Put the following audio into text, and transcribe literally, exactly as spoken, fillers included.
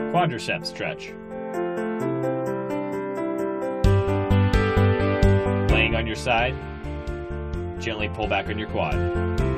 Quadriceps stretch. Laying on your side, gently pull back on your quad.